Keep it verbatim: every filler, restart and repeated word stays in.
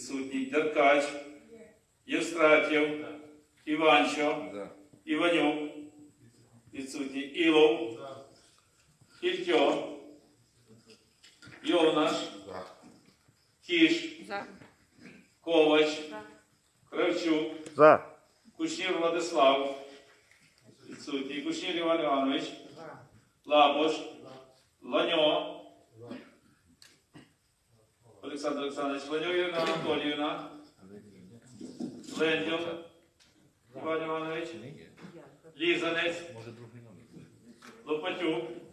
Відсутній. Деркач. Євстратів. Іванчо. Іванюк. Відсутній. Ілов. Ільтьо. Йовнаш. Кіш. Ковач. Кравчук. Кушнір Владислав. Відсутній. Кушнір Іван Іванович. Лапош. Ланьо. Олександр Олександрович. Ланьо Ірина Анатоліївна. Ленділ Іван Іванович. Лізанець. Лопатюк.